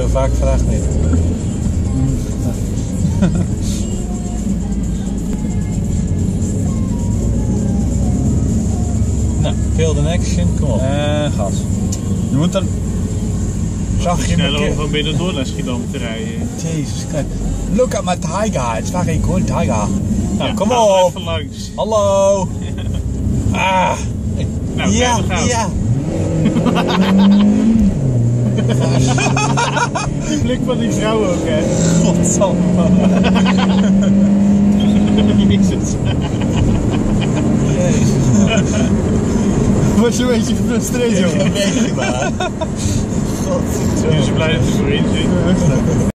Zo vaak vraagt niet. Nou, field in action, kom op. En gas. Je moet dan... Zag je sneller om van binnen door naar Schiedam te rijden. Jezus, kijk. Look at my tiger, it's very cool tiger. Nou, Ja, kom ga op. even langs. Hallo. Ah. Nou, Ja, kijk, gaan. ja. Die blik van die vrouw ook, hè. Godsamme. Jezus. Jezus. Word je een beetje gefrustreerd, jongen? Een beetje maar. Nu is ze blij dat ze voorin zit.